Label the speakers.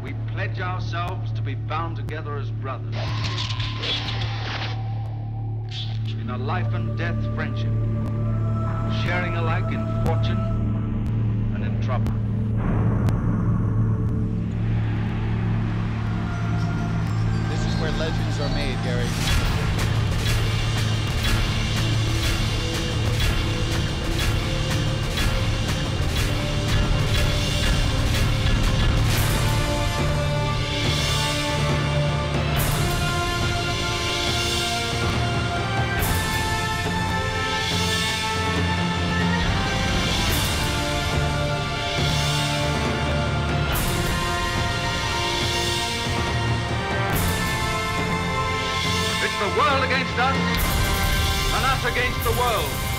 Speaker 1: We pledge ourselves to be bound together as brothers in a life and death friendship, sharing alike in fortune and in trouble.
Speaker 2: This is where legends are made, Gary.
Speaker 1: It's the world against us, and us against the world.